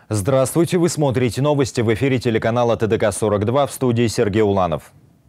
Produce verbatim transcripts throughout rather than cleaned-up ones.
Здравствуйте, вы смотрите новости в эфире телеканала Т Д К сорок два, в студии Сергей Уланов.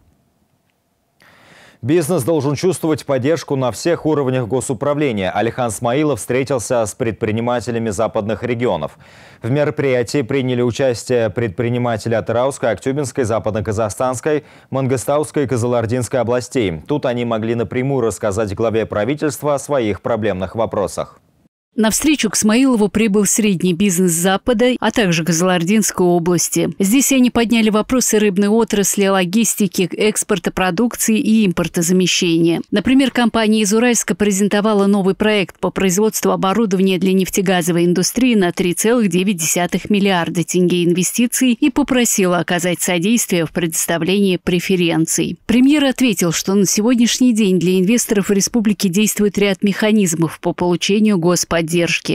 Бизнес должен чувствовать поддержку на всех уровнях госуправления. Алихан Смаилов встретился с предпринимателями западных регионов. В мероприятии приняли участие предприниматели Атырауской, Актюбинской, Западно-Казахстанской, Мангыстауской и Кызылординской областей. Тут они могли напрямую рассказать главе правительства о своих проблемных вопросах. На встречу к Смаилову прибыл средний бизнес Запада, а также Кызылординской области. Здесь они подняли вопросы рыбной отрасли, логистики, экспорта продукции и импортозамещения. Например, компания из Уральска презентовала новый проект по производству оборудования для нефтегазовой индустрии на три целых девять десятых миллиарда тенге инвестиций и попросила оказать содействие в предоставлении преференций. Премьер ответил, что на сегодняшний день для инвесторов в республике действует ряд механизмов по получению господдержки.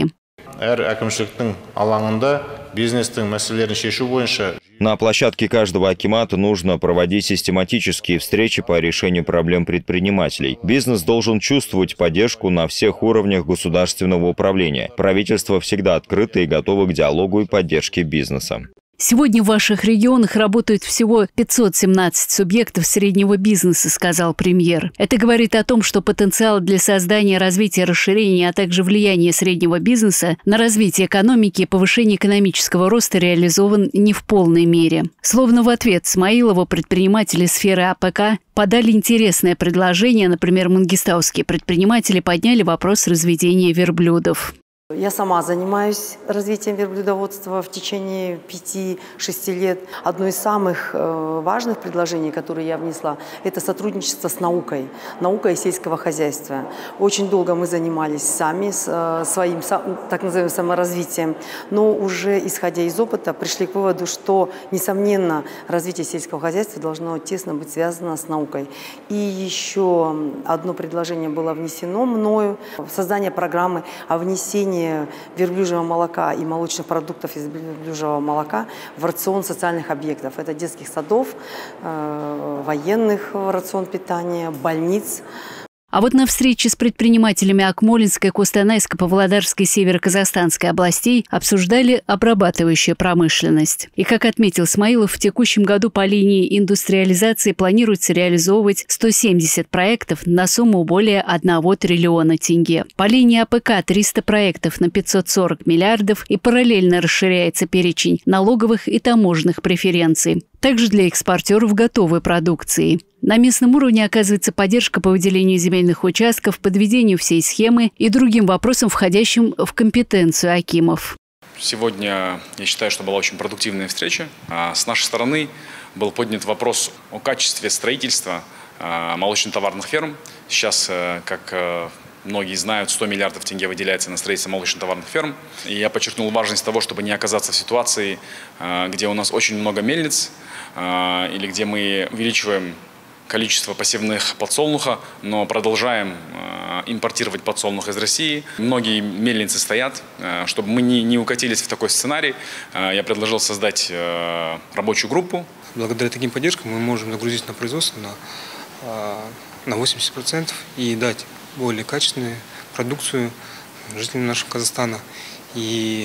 На площадке каждого акимата нужно проводить систематические встречи по решению проблем предпринимателей. Бизнес должен чувствовать поддержку на всех уровнях государственного управления. Правительство всегда открыто и готово к диалогу и поддержке бизнеса. Сегодня в ваших регионах работают всего пятьсот семнадцать субъектов среднего бизнеса, сказал премьер. Это говорит о том, что потенциал для создания, развития, расширения, а также влияния среднего бизнеса на развитие экономики и повышение экономического роста реализован не в полной мере. Словно в ответ Смаилову предприниматели сферы А П К подали интересное предложение. Например, мангистауские предприниматели подняли вопрос разведения верблюдов. Я сама занимаюсь развитием верблюдоводства в течение пяти-шести лет. Одно из самых важных предложений, которые я внесла, это сотрудничество с наукой, наукой сельского хозяйства. Очень долго мы занимались сами своим так называемым саморазвитием, но уже исходя из опыта пришли к выводу, что, несомненно, развитие сельского хозяйства должно тесно быть связано с наукой. И еще одно предложение было внесено мною – создание программы о внесении верблюжьего молока и молочных продуктов из верблюжьего молока в рацион социальных объектов. Это детских садов, э, военных рацион питания, больниц. А вот на встрече с предпринимателями Акмолинской, Костанайской, Павлодарской, Северо-Казахстанской областей обсуждали обрабатывающую промышленность. И, как отметил Смаилов, в текущем году по линии индустриализации планируется реализовывать сто семьдесят проектов на сумму более одного триллиона тенге. По линии А П К триста проектов на пятьсот сорок миллиардов и параллельно расширяется перечень налоговых и таможенных преференций. Также для экспортеров готовой продукции. На местном уровне оказывается поддержка по выделению земельных участков, подведению всей схемы и другим вопросам, входящим в компетенцию акимов. Сегодня, я считаю, что была очень продуктивная встреча. С нашей стороны был поднят вопрос о качестве строительства молочно-товарных ферм. Сейчас, как многие знают, сто миллиардов тенге выделяется на строительство молочно-товарных ферм. И я подчеркнул важность того, чтобы не оказаться в ситуации, где у нас очень много мельниц, или где мы увеличиваем количество посевных подсолнуха, но продолжаем импортировать подсолнух из России. Многие мельницы стоят. Чтобы мы не, не укатились в такой сценарий, я предложил создать рабочую группу. Благодаря таким поддержкам мы можем нагрузить на производство на, на восемьдесят процентов и дать более качественную продукцию жителям нашего Казахстана. И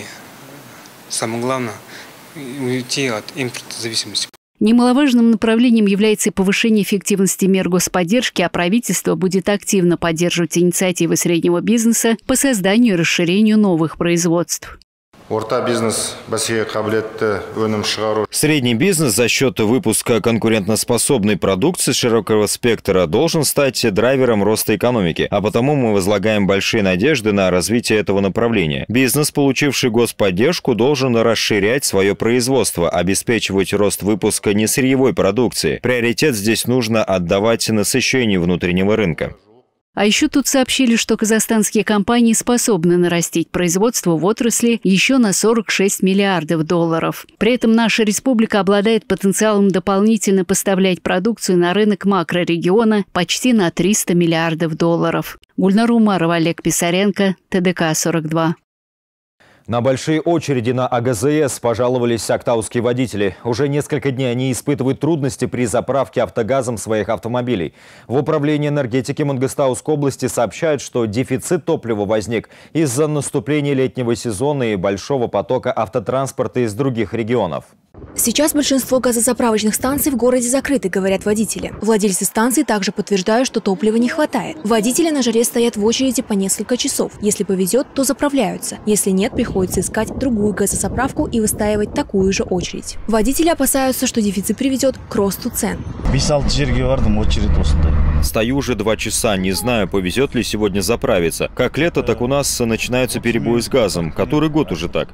самое главное – уйти от импортозависимости. Немаловажным направлением является и повышение эффективности мер господдержки, а правительство будет активно поддерживать инициативы среднего бизнеса по созданию и расширению новых производств. Средний бизнес за счет выпуска конкурентоспособной продукции широкого спектра должен стать драйвером роста экономики, а потому мы возлагаем большие надежды на развитие этого направления. Бизнес, получивший господдержку, должен расширять свое производство, обеспечивать рост выпуска несырьевой продукции. Приоритет здесь нужно отдавать насыщению внутреннего рынка. А еще тут сообщили, что казахстанские компании способны нарастить производство в отрасли еще на сорок шесть миллиардов долларов. При этом наша республика обладает потенциалом дополнительно поставлять продукцию на рынок макрорегиона почти на триста миллиардов долларов. Гульнара Умарова, Олег Писаренко, Т Д К сорок два. На большие очереди на А Г З С пожаловались актауские водители. Уже несколько дней они испытывают трудности при заправке автогазом своих автомобилей. В управлении энергетики Мангыстауской области сообщают, что дефицит топлива возник из-за наступления летнего сезона и большого потока автотранспорта из других регионов. Сейчас большинство газозаправочных станций в городе закрыты, говорят водители. Владельцы станций также подтверждают, что топлива не хватает. Водители на жаре стоят в очереди по несколько часов. Если повезет, то заправляются. Если нет, приходится искать другую газозаправку и выстаивать такую же очередь. Водители опасаются, что дефицит приведет к росту цен. Стою уже два часа, не знаю, повезет ли сегодня заправиться. Как лето, так у нас начинаются перебои с газом. Который год уже так.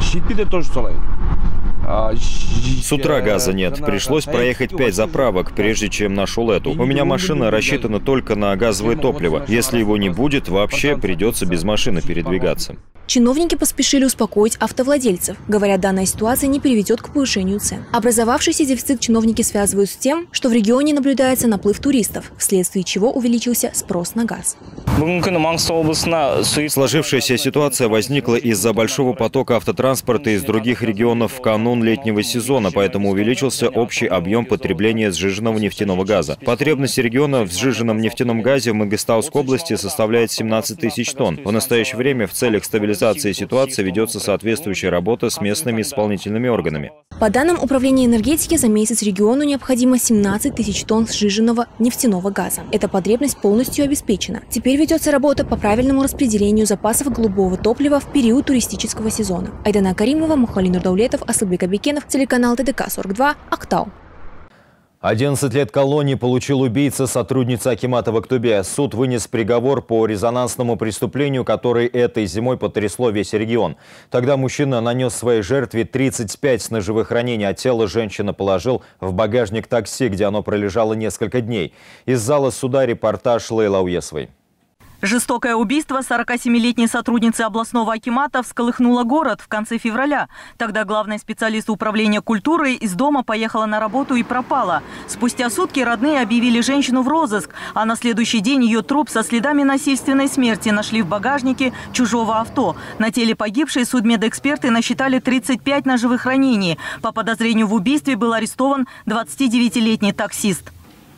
С утра газа нет. Пришлось проехать пять заправок, прежде чем нашел эту. У меня машина рассчитана только на газовое топливо. Если его не будет, вообще придется без машины передвигаться. Чиновники поспешили успокоить автовладельцев. Говорят, данная ситуация не приведет к повышению цен. Образовавшийся дефицит чиновники связывают с тем, что в регионе наблюдается наплыв туристов, вследствие чего увеличился спрос на газ. Сложившаяся ситуация возникла из-за большого потока автотранспорта из других регионов в канун летнего сезона, поэтому увеличился общий объем потребления сжиженного нефтяного газа. Потребность региона в сжиженном нефтяном газе в Мангыстауской области составляет семнадцать тысяч тонн. В настоящее время в целях стабилизации ситуации ведется соответствующая работа с местными исполнительными органами. По данным Управления энергетики, за месяц региону необходимо семнадцать тысяч тонн сжиженного нефтяного газа. Эта потребность полностью обеспечена. Теперь ведется работа по правильному распределению запасов голубого топлива в период туристического сезона. Айдана Каримова, Мухали Нурдаулетов, Асылбек Абекенов, телеканал Т Д К сорок два, Актау. одиннадцать лет колонии получил убийца сотрудницы акимата в Актубе. Суд вынес приговор по резонансному преступлению, которое этой зимой потрясло весь регион. Тогда мужчина нанес своей жертве тридцать пять ножевых ранений, а тело женщина положил в багажник такси, где оно пролежало несколько дней. Из зала суда репортаж Лейла Уесовой. Жестокое убийство сорокасемилетней сотрудницы областного акимата всколыхнуло город в конце февраля. Тогда главный специалист управления культуры из дома поехала на работу и пропала. Спустя сутки родные объявили женщину в розыск, а на следующий день ее труп со следами насильственной смерти нашли в багажнике чужого авто. На теле погибшей судмедэксперты насчитали тридцать пять ножевых ранений. По подозрению в убийстве был арестован двадцатидевятилетний таксист.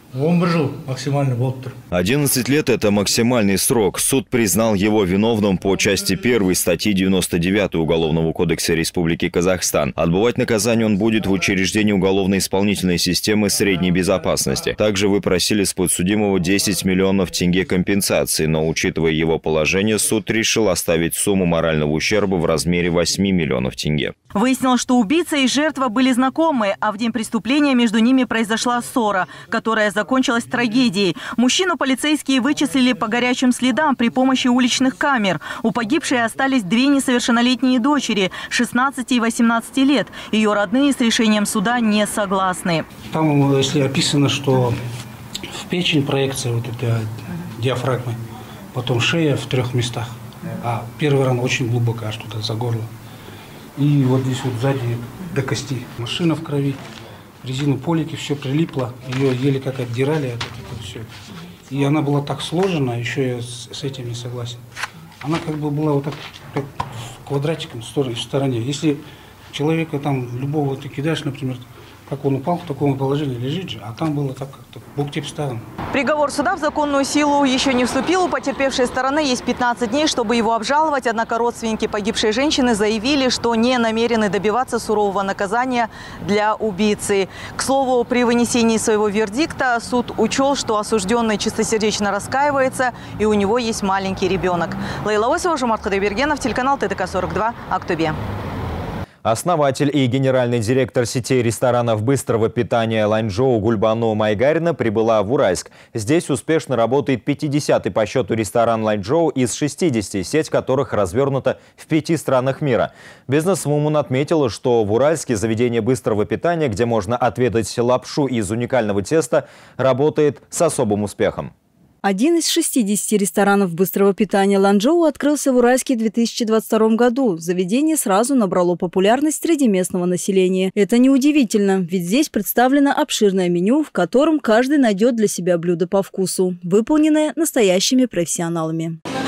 одиннадцать лет – это максимальный срок. Суд признал его виновным по части первой статьи девяносто девятой Уголовного кодекса Республики Казахстан. Отбывать наказание он будет в учреждении уголовно-исполнительной системы средней безопасности. Также вы просили с подсудимого десять миллионов тенге компенсации, но, учитывая его положение, суд решил оставить сумму морального ущерба в размере восьми миллионов тенге. Выяснилось, что убийца и жертва были знакомы, а в день преступления между ними произошла ссора, которая закончилась трагедией. Мужчину полицейские вычислили по горячим следам при помощи уличных камер. У погибшей остались две несовершеннолетние дочери – шестнадцати и восемнадцати лет. Ее родные с решением суда не согласны. Там, если описано, что в печень проекция вот этой диафрагмы, потом шея в трех местах, а первый ран очень глубоко, аж туда за горло. И вот здесь вот сзади до кости. Машина в крови, резину полики, все прилипло. Ее еле как отдирали от этого все. И она была так сложена, еще я с, с этим не согласен. Она как бы была вот так, так квадратиком в стороне, в стороне. Если человека там любого ты кидаешь, например, как он упал, в таком положении лежит же, а там было так как-то бок тип ставим. Приговор суда в законную силу еще не вступил. У потерпевшей стороны есть пятнадцать дней, чтобы его обжаловать. Однако родственники погибшей женщины заявили, что не намерены добиваться сурового наказания для убийцы. К слову, при вынесении своего вердикта суд учел, что осужденный чистосердечно раскаивается и у него есть маленький ребенок. Лейла Уесова, Жомарт Кадайбергенов, телеканал Т Д К сорок два, Актубе. Основатель и генеральный директор сетей ресторанов быстрого питания Ланчжоу Гульбану Майгарина прибыла в Уральск. Здесь успешно работает пятидесятый по счету ресторан Ланчжоу из шестидесяти, сеть которых развернута в пяти странах мира. Бизнесвумен отметила, что в Уральске заведение быстрого питания, где можно отведать лапшу из уникального теста, работает с особым успехом. Один из шестидесяти ресторанов быстрого питания Ланчжоу открылся в Уральске в две тысячи двадцать втором году. Заведение сразу набрало популярность среди местного населения. Это неудивительно, ведь здесь представлено обширное меню, в котором каждый найдет для себя блюдо по вкусу, выполненное настоящими профессионалами.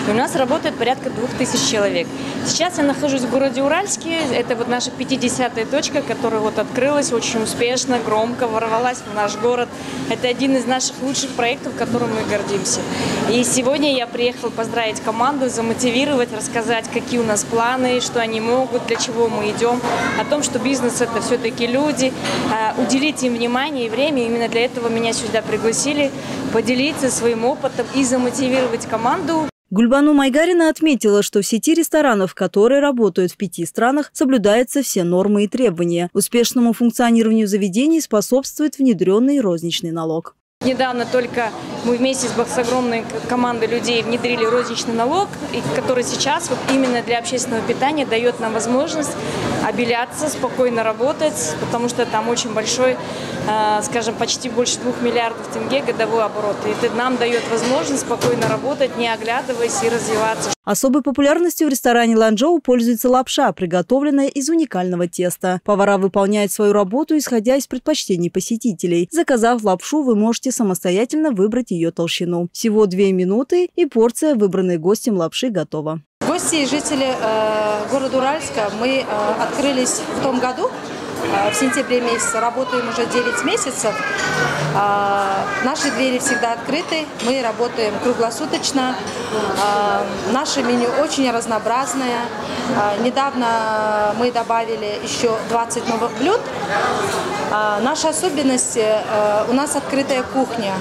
И у нас работает порядка двух тысяч человек. Сейчас я нахожусь в городе Уральске. Это вот наша пятидесятая точка, которая вот открылась очень успешно, громко, ворвалась в наш город. Это один из наших лучших проектов, которым мы гордимся. И сегодня я приехала поздравить команду, замотивировать, рассказать, какие у нас планы, что они могут, для чего мы идем, о том, что бизнес – это все-таки люди, уделить им внимание и время. Именно для этого меня сюда пригласили, поделиться своим опытом и замотивировать команду. Гульбану Майгарина отметила, что в сети ресторанов, которые работают в пяти странах, соблюдаются все нормы и требования. Успешному функционированию заведений способствует внедренный розничный налог. Недавно только мы вместе с огромной командой людей внедрили розничный налог, который сейчас вот именно для общественного питания дает нам возможность обеляться, спокойно работать, потому что там очень большой, скажем, почти больше двух миллиардов тенге годовой оборот. И это нам дает возможность спокойно работать, не оглядываясь и развиваться. Особой популярностью в ресторане Ланчжоу пользуется лапша, приготовленная из уникального теста. Повара выполняют свою работу, исходя из предпочтений посетителей. Заказав лапшу, вы можете самостоятельно выбрать ее толщину. Всего две минуты, и порция выбранной гостем лапши готова. Гости и жители э, города Уральска, мы э, открылись в том году. В сентябре месяце, работаем уже девять месяцев. Наши двери всегда открыты, мы работаем круглосуточно. Наше меню очень разнообразное. Недавно мы добавили еще двадцать новых блюд. Наша особенность – у нас открытая кухня.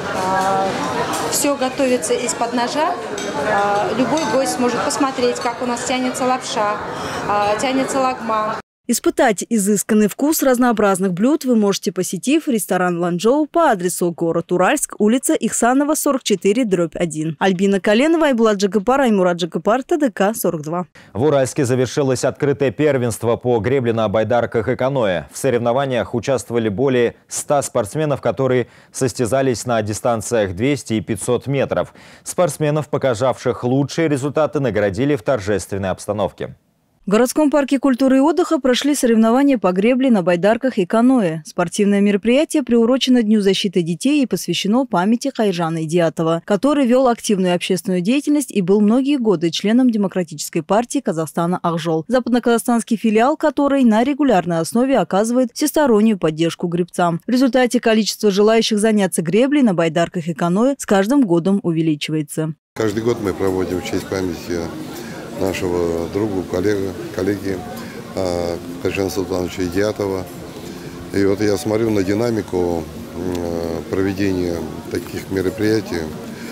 Все готовится из-под ножа. Любой гость может посмотреть, как у нас тянется лапша, тянется лагман. Испытать изысканный вкус разнообразных блюд вы можете, посетив ресторан Ланчжоу по адресу город Уральск, улица Ихсанова, сорок четыре, дробь один. Альбина Коленова, Айбулат Джагапар, Аймурат Джагапар, ТДК сорок два. В Уральске завершилось открытое первенство по гребле на байдарках и каноэ. В соревнованиях участвовали более ста спортсменов, которые состязались на дистанциях двести и пятьсот метров. Спортсменов, показавших лучшие результаты, наградили в торжественной обстановке. В городском парке культуры и отдыха прошли соревнования по гребле на байдарках и каноэ. Спортивное мероприятие приурочено Дню защиты детей и посвящено памяти Хайржана Идиатова, который вел активную общественную деятельность и был многие годы членом Демократической партии Казахстана «Акжол», западноказахстанский филиал которой на регулярной основе оказывает всестороннюю поддержку гребцам. В результате количество желающих заняться греблей на байдарках и каноэ с каждым годом увеличивается. Каждый год мы проводим в честь памяти нашего друга, коллега, коллеги Хайржана Султановича Идиатова. И вот я смотрю на динамику проведения таких мероприятий.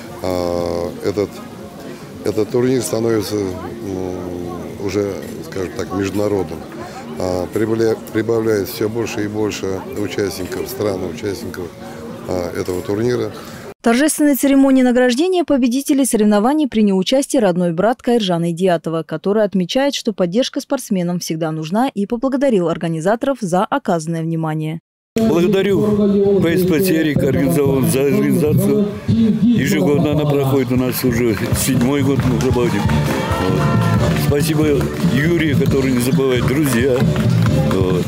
Этот, этот турнир становится уже, скажем так, международным. Прибавляет все больше и больше участников, стран, участников этого турнира. В торжественной церемонии награждения победителей соревнований принял участие родной брат Хайржана Идиатова, который отмечает, что поддержка спортсменам всегда нужна, и поблагодарил организаторов за оказанное внимание. Благодарю ПСП-Терик за организацию. Ежегодно она проходит у нас уже седьмой год мы проводим. Вот. Спасибо Юрию, который не забывает, друзья. Вот.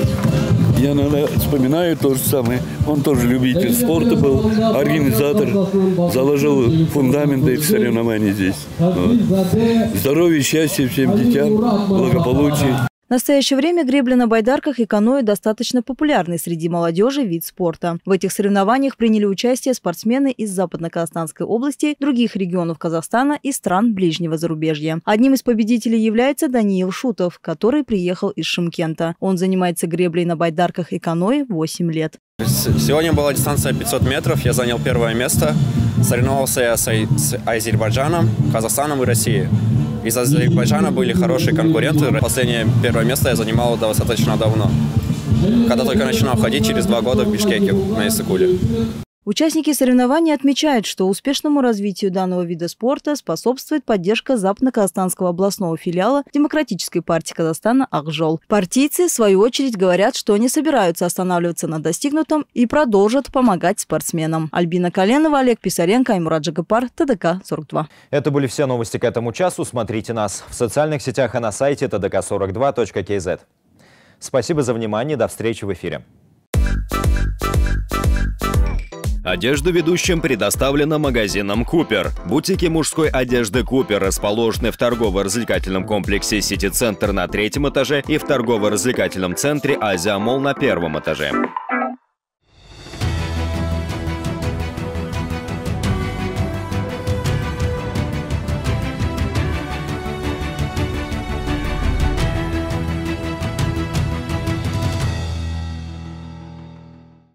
Я иногда вспоминаю то же самое. Он тоже любитель спорта был, организатор, заложил фундаменты соревнований здесь. Вот. Здоровья, счастья всем детям, благополучия. В настоящее время гребля на байдарках и каноэ достаточно популярный среди молодежи вид спорта. В этих соревнованиях приняли участие спортсмены из Западно-Казахстанской области, других регионов Казахстана и стран ближнего зарубежья. Одним из победителей является Даниил Шутов, который приехал из Шымкента. Он занимается греблей на байдарках и каноэ восемь лет. Сегодня была дистанция пятьсот метров, я занял первое место. Соревновался я с Азербайджаном, Казахстаном и Россией. Из Азербайджана были хорошие конкуренты. Последнее первое место я занимал достаточно давно, когда только начинал ходить через два года в Бишкеке на Иссыкуле. Участники соревнований отмечают, что успешному развитию данного вида спорта способствует поддержка Западно-Казахстанского областного филиала Демократической партии Казахстана «Акжол». Партийцы, в свою очередь, говорят, что не собираются останавливаться на достигнутом и продолжат помогать спортсменам. Альбина Коленова, Олег Писаренко, Аймурат Джагапар, ТДК сорок два. Это были все новости к этому часу. Смотрите нас в социальных сетях и на сайте тэ дэ ка сорок два точка кей зет. Спасибо за внимание. До встречи в эфире. Одежда ведущим предоставлена магазином «Купер». Бутики мужской одежды «Купер» расположены в торгово-развлекательном комплексе «Сити-центр» на третьем этаже и в торгово-развлекательном центре «Азия Молл» на первом этаже.